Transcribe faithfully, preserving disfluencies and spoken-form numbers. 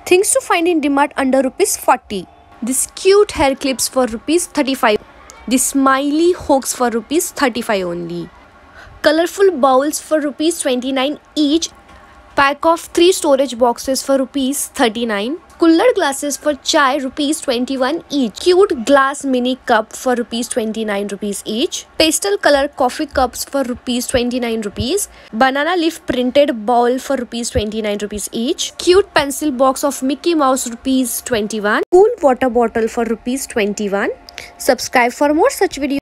Things to find in DMart under rupees forty. This cute hair clips for rupees thirty-five. This smiley hooks for rupees thirty-five only. Colorful bowls for rupees twenty-nine each. Pack of three storage boxes for rupees thirty-nine. Cooler glasses for chai rupees twenty-one each. Cute glass mini cup for rupees twenty-nine rupees each. Pastel color coffee cups for rupees twenty-nine rupees. Banana leaf printed bowl for rupees twenty-nine rupees each. Cute pencil box of Mickey Mouse rupees twenty-one. Cool water bottle for rupees twenty-one. Subscribe for more such videos.